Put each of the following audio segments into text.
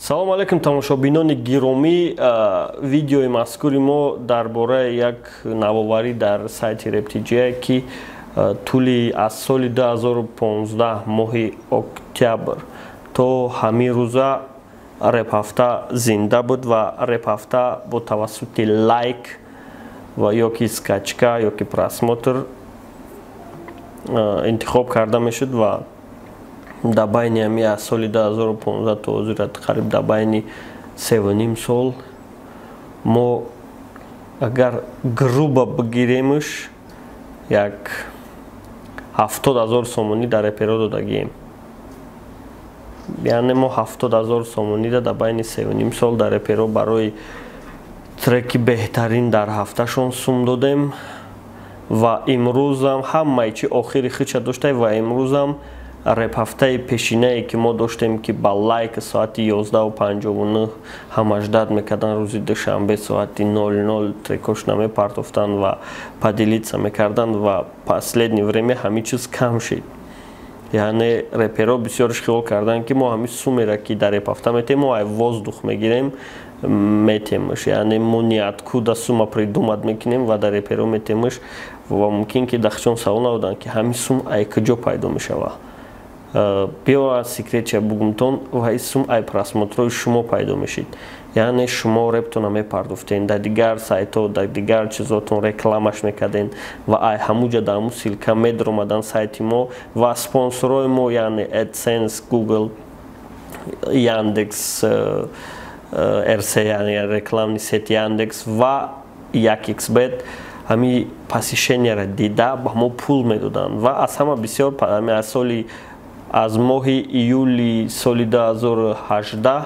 салом алейкум тамошобинони гиромӣ, видеои мазкури мо дар бораи як навоварӣ дар сайти RepTJ ки тӯли аз соли 2015 моҳи октябр то ҳамин рӯза репҳафта зинда буд ва репҳафта бо тавассути лайк ва ёки скачка ёки просмотр интихоб карда мешуд ва дар байни ҳамин аз соли 2015 то ҳозират қариб дар байни 3.5 сол мо агар грубо бигиремш як 70,000 сомонӣ дар реперо додагием. яъне мо 70,000 сомонида дар байни 3.5 сол дар реперо барои треки беҳтарин дар ҳафташон сум додем ва имрӯзам ҳамаи чи охири хича доштаи ва имрӯзам репҳафтаи пешинае ки мо доштем ки ба лайк соати 11:59 ҳамаш дад мекардан, рӯзи душанбе соати 00 трекош намепартофтанд ва поделиться мекардан ва последни время ҳамин чиз кам шид. яъне реперо бисёрш хиёл кардан ки мо ҳамин сумеро ки дар репҳафта метем мо ай воздух мегирем метемш, яъне мо ниаткуда сума придумат мекунем ва дар реперо метемш ва мумкин ки дахчон савол наводанд ки ҳамин сум ай куҷо пайдо мешава. биёра секретча бугумтон ва ин сум ай просмотрои шумо пайдо мешид. яъне шумо рептона мепардофтен дар дигар сайтҳо дар дигар чизотон рекламаш мекарден ва ай ҳамуҷа дар ҳамун силка медромадан сайти мо ва спонсорои мо яъне AdSense, Google, Яндекс, RC яъне рекламни сети Яндекс ва 1xbet ҳамин посещенияро дида ба мо пул медоданд ва аз ҳама бисёр аз соли аз моҳи июли соли 2018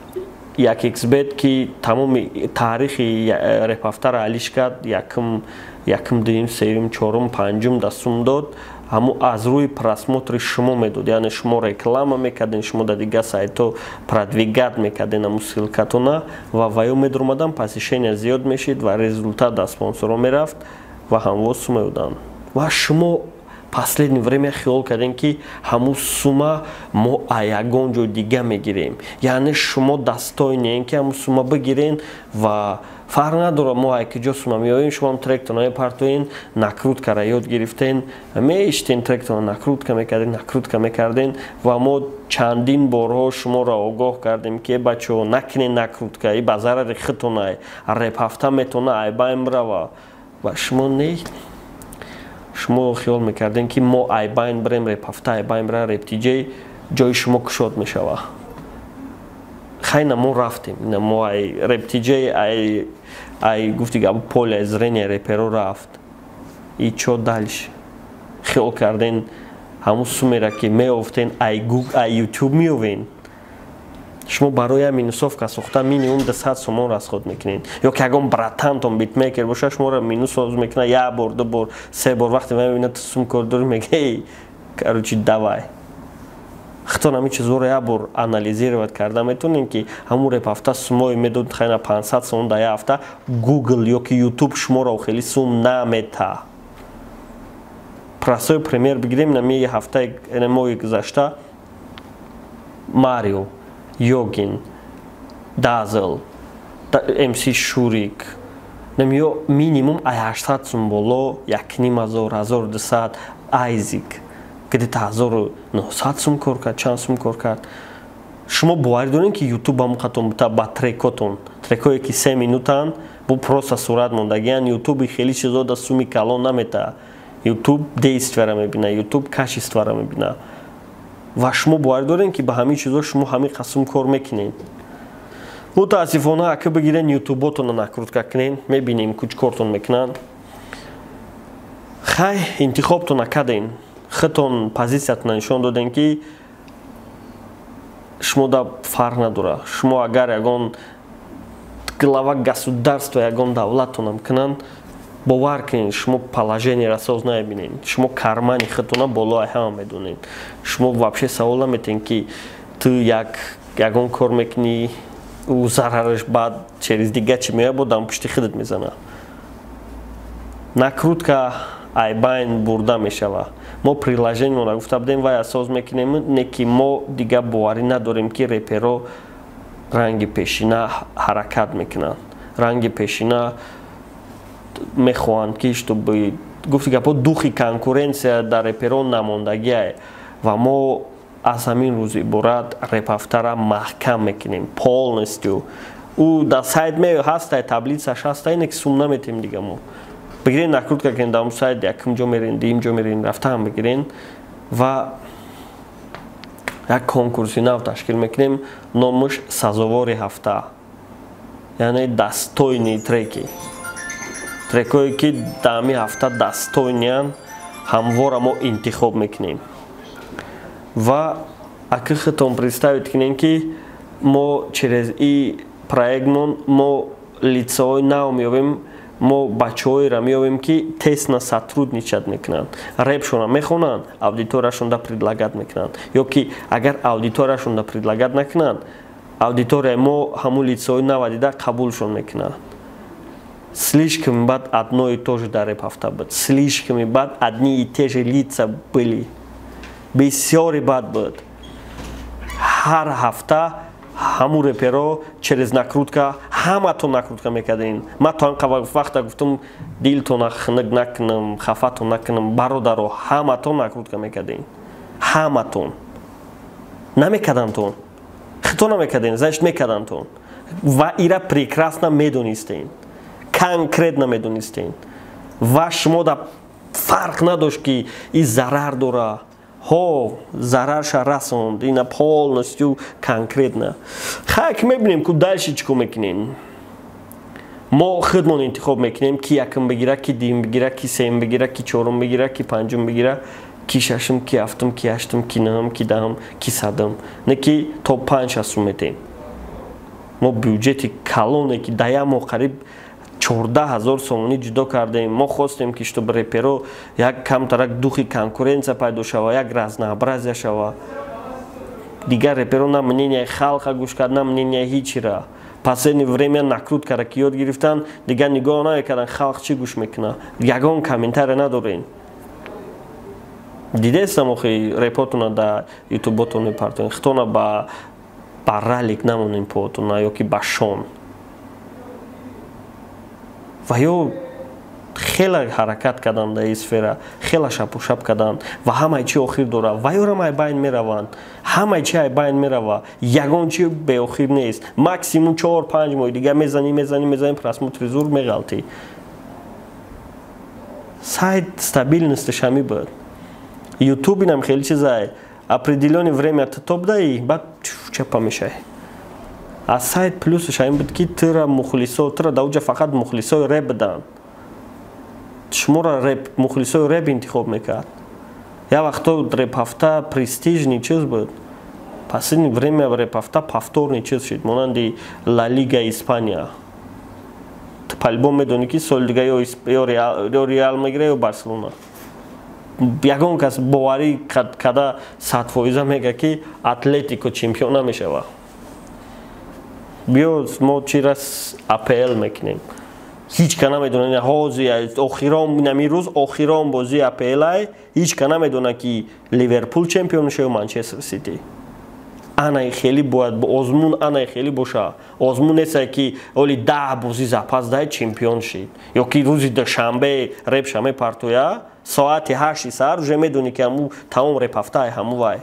1xbet ки тамоми таърихи репҳафтаро алиш кард, якум, дуюм, сеюм, чорум, панҷум да сум дод, ҳамун аз рӯи просмотри шумо медод. яъне шумо реклама мекарден, шумо дар дигар сайтҳо продвигат мекарден ҳамун силкатона ва ваё медромадан посещения зиёд мешид ва результат дар спонсоро мерафт ва ҳамвоз сум медоданд. ва шумо последни время хиёл кардем ки ҳамун сума мо аз ягон ҷой дига мегирем. яъне шумо дастойнен ки ҳамун сума бигирен ва фарқ надорад мо аз куҷо сума меёрем. шумо тректона мепартоен, накруткаро ёд гирифтен, меиштен тректона накрутка мекарден ва мо чандин борҳо шуморо огоҳ кардем ки бачаҳо накунен накрутка, ин ба зарари худтон репҳафта метавона ай байн бирава ва шумо не шумо хиёл мекардем ки мо ай байн бирем, репҳафта ай байн бира, RepTJ ҷои шумо кушод мешава. хайна мо рафтем, мо ай RepTJ ай гуфти поле зрения реперо рафт. И чо дальше? хиёл карден ҳамун сумеро ки меёфтен ай YouTube меёвен. шумо барои ҳамин инсофка сохта минимум 200 сомон расход мекунед. ё ки ягон братантон битмейкер боша шуморо минус мекунад 1 бор 2 бор 3 бор вақте мебинад сум кордори мега короче давай. хатон ҳамин чизҳоро як бор анализировать карда метавонем ки ҳамун репҳафта сумои медод хайна 500 сомон дар як ҳафта Google ё ки YouTube шуморо хеле сум намета. прасои премьер бигирем намии ҳафтаи моҳи гузашта Марио, Йогин, Дазл, MC Шурик, намиё минимум ай 800 сум боло, 1500, 1200, Айзик где-то 1900 сум кор кард, чанд сум кор кард. шумо боварӣ дорем ки YouTube ҳамун хатон бута ба трекотон, трекое ки 3 минутан бу просто сурат мондагиан. YouTube хеле чизо да суми калон намета. YouTube действияро мебина, YouTube качестваро мебина. ва шумо боварӣ дорем ки ба ҳамин чизо шумо ҳамин қасм кор мекунед. мутаассифона ака бигирен ютуботона накрутка кунен, мебинем куч кортон мекунанд. хай интихобтона карден, худтон позициятона нишон додем ки шумо да фарқ надорад. шумо агар ягон глава государства ягон давлатонам кунанд, бовар кунед шумо положениеро соз намебинед. шумо кармани худтона болои ҳама медонед. шумо вообще савол наметен ки ту ягон кор мекунӣ у зарараш баъд через дига чи меояд бо дар пушти худат мезана. накрутка ай байн бурда мешава. мо приложениеро гуфта будем вай асоз мекунем, не ки мо дига боварӣ надорем ки реперо ранги пешина ҳаракат мекунанд, ранги пешина мехоҳанд ки чтобы гуфти гапо духи конкуренсия дар реперон намондагиае ва мо аз ҳамин рӯз иборат репафтара маҳкам мекунем полностью. ӯ дар сайт ҳастай таблицаш ҳастай ки сум наметем дига мо бигирен накрутка кунен дар сайт якум ҷо мерин дуюм ҷо мерин рафтаам бигирен ва як конкурси нав ташкил мекунем номаш сазовори ҳафта, яъне дастойни треки, трекое ки дар ҳамин ҳафта дастойниянд ҳамвора мо интихоб мекунем. ва ака хитон представит кунем ки мо через и проектмон мо лицаҳои нав меёбем, мо бачаҳоеро меёбем ки тесно сотрудничат мекунанд, репшона мехонанд, аудиторияшонда предлагат мекунанд, ё ки агар аудиторияшонда предлагат накунанд, аудиторияи мо ҳамун лицаҳои нава дида қабулшон мекунанд. Слишком бад одно и то же дар реп-ҳафта буд, слишком бад одни и те же лица были, бисёри бад буд. ҳар ҳафта ҳамун реперо через накрутка ҳаматон накрутка мекардем. Ман то ин вақта гуфтам дилтона хунук накунам, хафатон накунам, бародаро ҳаматон накрутка мекардем. ҳаматон намекардантон, хито намекардем, значит мекардантон. Ва ира прекрасно медонистем, конкретно медонистем. Ва шумо да фарқ надошт ки и зарар дора. Ho, зарарша расонд, ина полностью конкретно. Хак мебинем ку дальше чико мекунем. Мо худмон интихоб мекунем ки якум бигира, ки дуюм бигира, ки сеюм бигира, ки чорум бигира, ки панҷум бигира, ки шашум, ки ҳафтум, ки ҳаштум, ки наҳум, ки даҳум, ки садум. Не ки то 5-6 сум метем. Мо бюджети калоне ки да як моҳ қариб 14,000 сомонӣ ҷудо кардем. Мо хостем ки чтобы реперо як камтарак духи конкуренсия пайдо шава, як разнообразия шава. Дигар реперо на мнение халқа гӯш кард, на мнение ҳичира. Последнее время накруткара ки ёд гирифтан, дигар нигоҳ намекардан халқ чӣ гӯш мекуна. Ягон комментария надорем. Дидестам охи репотуна да ютуботон мепартоен, хитона ба ралик намонем поотуна ё ки ба шон. ва ё хела ҳаракат кардан дар ин сфера, хела шапушап кардан ва ҳамаи чи охир дора. ва ёрам ай байн мераванд, ҳамаи чи ай байн мерава, ягон чи беохир нест. Максимум 4-5 моҳи дига мезанӣ просмотри зур меғалтӣ. Сайт стабильностиш ҳами буд. ютубинам хеле чизай определённое время ты топ даи, баъд чапа мешай. А сайт плюсш ҳамин буд ки тыра мухлисо, тыра дар уҷа фақат мухлисои рэп буданд. шуморо мухлисои рэп интихоб мекард. Я вақто реп-ҳафта престижный чиз буд. Последнее время реп-ҳафта повторный чиз шуд, монанди Ла Лига Испания. Ты по-любому медонӣ ки соли дига ё Реал мегира ё Барселона. Ягон кас боварӣ када 100% мега ки Атлетико чемпион намешава. биё мо чирас АПЛ мекунем. ҳеҷ ка намедона ҳозир охирон намин рӯз охирон бози АПЛ ҳеҷ ка намедона ки Ливерпул чемпион мешава ё Манчестер Сити. Анаи хеле бояд озмун анаи хеле боша. Озмун неста ки оли 10 бозӣ запас дай чемпион шид. Ё ки рӯзи душанбе репша мепартоя соати 8 сар уже медони ки ҳамун тамом реп-ҳафтаи ҳамун вай.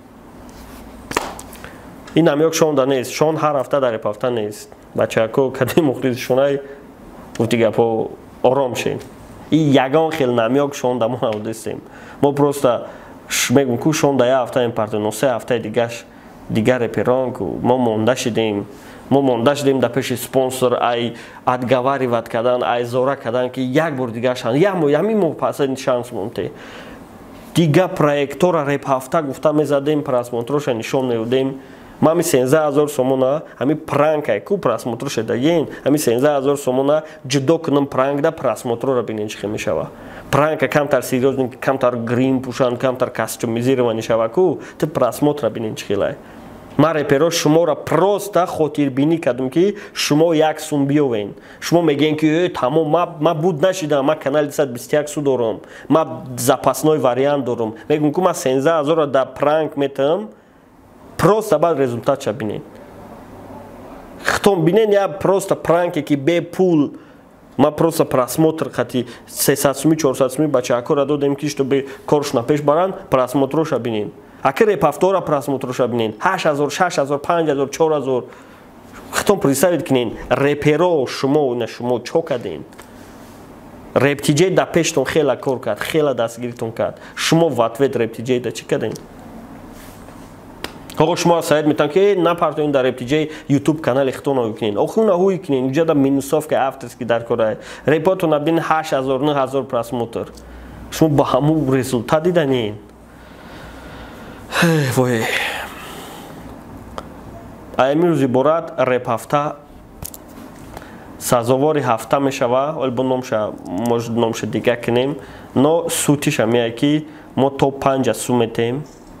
ин ҳам ёк шонда нест. Шон ҳар ҳафта дар реп-ҳафта нест. Бачаҳако кади мухлисшонай гуфти гапо ором шед. ин ягон хел намёк шонда мо навдестем. Мо просто мегӯм ку шонда як ҳафта мепартоем, но 3 ҳафтаи дигар реперон ку мо монда шидем. Мо монда шидем дар пеши спонсор ай отговаривать кардан, ай зора кардан ки як бор дигар шанс. Ҳамин моҳ последний шанс монте. Дига проектора реп-ҳафта гуфта мезадем, просмотроша нишон меодем. Мами 13000 сомона, ами пранкай ку просмотроша дагин, ами 13000 сомона ҷудо кунам пранк да просмотрора бинен чӣ хел мешава. Пранка камтар серьёзный, камтар грим пушанд, камтар костюмизирование шава ку, ты просмотра бинен чӣ хелай. Ман реперо шуморо просто хотирбинӣ кардам ки шумо 1 сум биёвен. Шумо мегӯед ки тамом ман буд нашидам, ман канали 221 су дорам, ман запасной вариант дорам. Мегӯм ки ман 13000 да пранк метам, просто баъд результатша бинед. хтон бинен я просто пранке ки бе пул ма просто просмотр хати 300-400 бачакора додем ки чтобы корш напеш баран просмотроша бинен акре повтора просмотроша бинен 8000 6000 5000 4000 хтон представить кинен реперо шумо на шумо чокаден рептиджей да пештон хела кор кард хела дастгиритон кард шумо ватвет рептиджей да чикаден ҳоғо шумо саид метан ки напартоин дар рептиджей ютуб канали хтона укинен охуна ҳуй кинен уҷада минусов ки авторски дар кора репото набдин 8000 9000 просмотр шумо ба ҳаму результат диданин вой амирӯз иборат реп ҳафта сазовори ҳафта мешава олбо номша может номша дига кинем но сутиша меяй ки мо то 5 суметем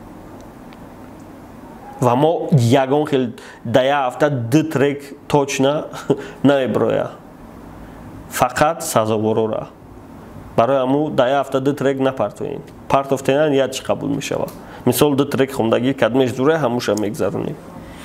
ва мо ягон хел дая ҳафта 2 трек точно намеброя фақат сазоворора барои ҳаму дая ҳафта 2 трек напартоин партофтенан яд чи қабул мешава мисол 2 трек хондагӣ кадмеш зура ҳамуша мегзаронем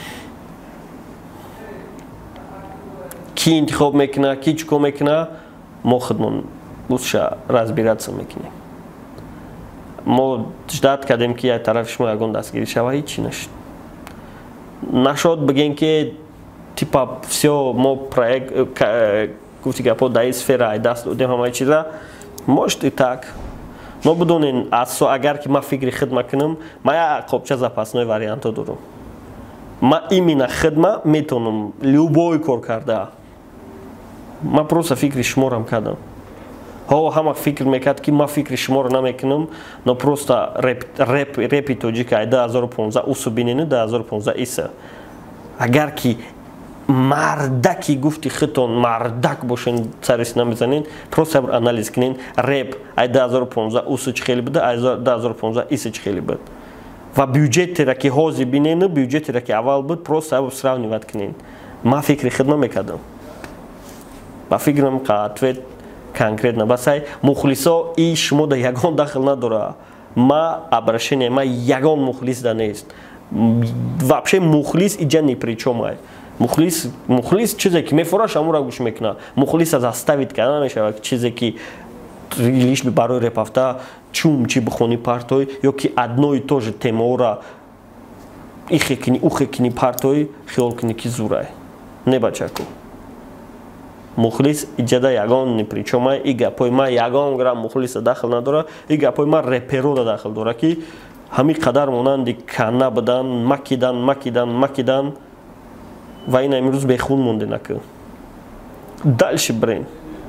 ки интихоб мекуна ки чико мекуна мо худмон бузша разбираться мекунем мо ждат кардем ки як тарафи шумо ягон дастгирӣ шава ҳичи нашуд нашод бигем ки типа все мо проект гуфти гапо дар ин сфера ай даст додем ҳамаи чиза может и так но бидонен агар ки ман фикри хидма кунам ман як қопча запасной варианто дорам ман именно хидма метавонам любой кор карда ман просто фикри шуморам кардам ҳама фикр мекард ки ман фикри шуморо намекунам но просто репи тоҷика ай 2015 усу бинени 2015 иса агар ки мардаки гуфти хитон мардак бошен сарис намезанен просто анализ кунен реп ай 2015 усу чи хеле буда ай 2015 иса чи хеле буд ва бюджетера ки ҳозир бинену бюджетера ки аввал буд просто сравниват кунен ман фикри хидма мекардам ба фикрам ответ конкретно басай мухлисо и шумо да ягон дахл надора ма обращение ма ягон мухлис да нест вообще мухлис иҷа ни при чом ай мухлис чизе ки мефураш амура гӯш мекуна мухлиса заставит карда намешава чизе ки лиш барои репафта чум чи бихони партой ё ки одно и то же темаора ихе кини ухе кини партой хиёл кини ки зурай не бачаку мухлис иҷада ягон ни при чом ай и гапои ма ягон грам мухлиса дахл надора и гапои ма реперода дахл дора ки ҳамин қадар монанди кана будан макидан ва ин имрӯз бехун монде наку дальше брен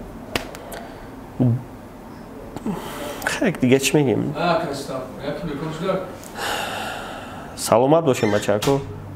хак дига чӣ мегем саломат бошем бачако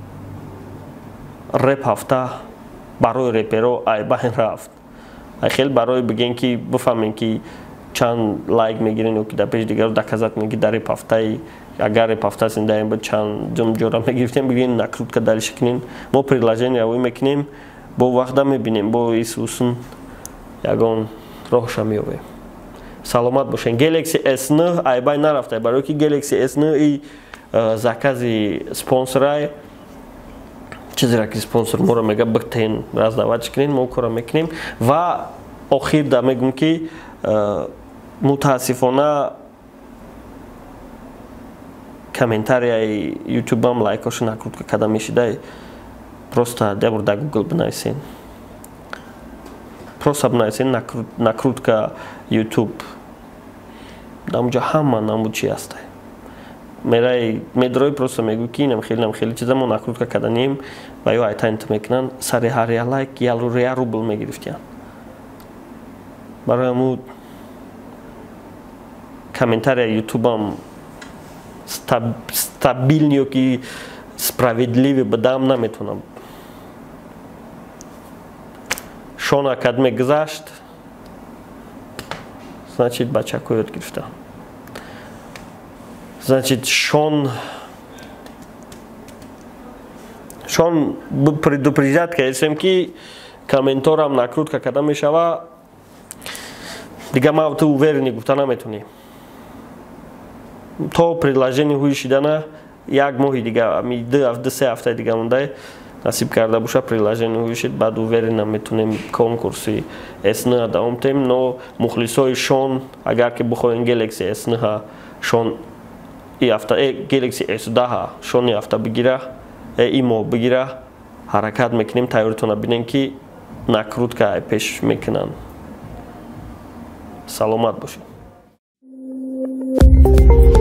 реп ҳафта барои реперо ай байн рафт ай хел барои бигем ки бифаҳмем ки чанд лайк мегирен ё ки дар пеши дигару доказат меги дар реп ҳафтаи агар реп ҳафта зиндаем буд чанд ҷора мегирифтем бигем накрутка дальше кунем мо приложение авои мекунем бо вақта мебинем бо исусын ягон роҳша меёбем саломат бошен Galaxy S9 ай байн нарафта барои ки Galaxy S9 и закази спонсорай чизера ки спонсор моро мега бихтен раздаватш кунем мо кора мекунем ва охир да мегум ки мутаассифона комментарияи ютубам лайкошу накрутка карда мешидай просто дебур да гугл бинависен просто бинависен накрутка ютуб дамуҷа ҳама намуд чи ҳастай медрои просто мегӯ ки намхели чиза мо накрутка карданем ва ё айтант мекунан сари ҳар я лайк 1 рубл мегирифтиян барои ҳамуд комментария ютубам стабилни ё ки справедливи будам наметавонам шон акадме гузашт значит бачако ёд гирифта значит шон предупреждат кардем ки комменторам накрутка карда мешава дига ма ту уверени гуфта наметавонӣ то приложение ҳуи шидана як моҳи дига 2-3 ҳафтаи дига мондай насиб карда боша приложение ҳуишед баъд уверена метунем конкурси S9 давом тем, но мухлисои шон агар ки бихоҳем Galaxy S9 шон и ҳафта Galaxy S10 шони ҳафта бигира имо бигира ҳаракат мекунем тайёртона бинем ки накрутка пеш мекунанд. Саломат бошед.